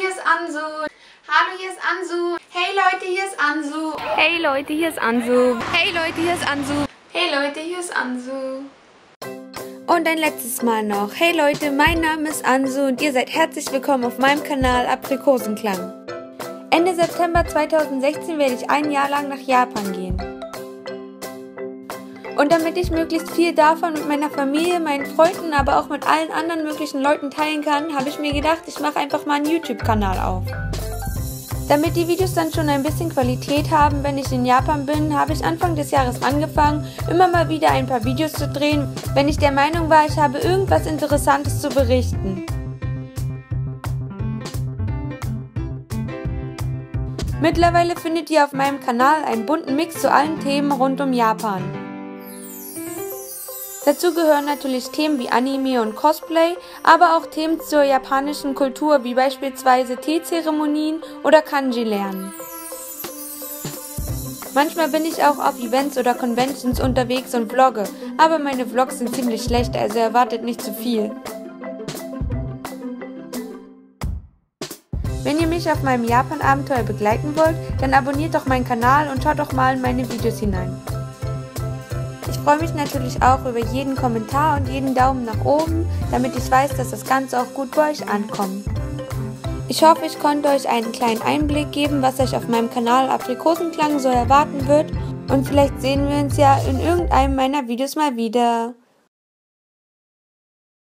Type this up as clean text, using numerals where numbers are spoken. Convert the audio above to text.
hier ist Ansu. Hallo, hier ist Ansu. Hey Leute, hier ist Ansu. Hey Leute, hier ist Ansu. Hey Leute, hier ist Ansu. Hey Leute, hier ist Ansu. Und ein letztes Mal noch. Hey Leute, mein Name ist Ansu und ihr seid herzlich willkommen auf meinem Kanal Aprikosenklang. Ende September 2016 werde ich ein Jahr lang nach Japan gehen. Und damit ich möglichst viel davon mit meiner Familie, meinen Freunden, aber auch mit allen anderen möglichen Leuten teilen kann, habe ich mir gedacht, ich mache einfach mal einen YouTube-Kanal auf. Damit die Videos dann schon ein bisschen Qualität haben, wenn ich in Japan bin, habe ich Anfang des Jahres angefangen, immer mal wieder ein paar Videos zu drehen, wenn ich der Meinung war, ich habe irgendwas Interessantes zu berichten. Mittlerweile findet ihr auf meinem Kanal einen bunten Mix zu allen Themen rund um Japan. Dazu gehören natürlich Themen wie Anime und Cosplay, aber auch Themen zur japanischen Kultur wie beispielsweise Teezeremonien oder Kanji lernen. Manchmal bin ich auch auf Events oder Conventions unterwegs und vlogge, aber meine Vlogs sind ziemlich schlecht, also erwartet nicht zu viel. Wenn ihr mich auf meinem Japan-Abenteuer begleiten wollt, dann abonniert doch meinen Kanal und schaut doch mal in meine Videos hinein. Ich freue mich natürlich auch über jeden Kommentar und jeden Daumen nach oben, damit ich weiß, dass das Ganze auch gut bei euch ankommt. Ich hoffe, ich konnte euch einen kleinen Einblick geben, was euch auf meinem Kanal Aprikosenklang so erwarten wird, und vielleicht sehen wir uns ja in irgendeinem meiner Videos mal wieder.